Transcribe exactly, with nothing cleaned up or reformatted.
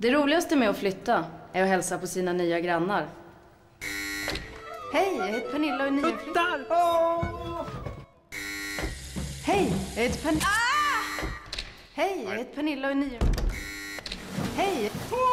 Det roligaste med att flytta är att hälsa på sina nya grannar. Hej, jag heter Pernilla och är nyinflyttad. Oh! Hej, jag heter Pernilla. Ah! Hej, jag heter Pernilla och är nyinflyttad. Hej.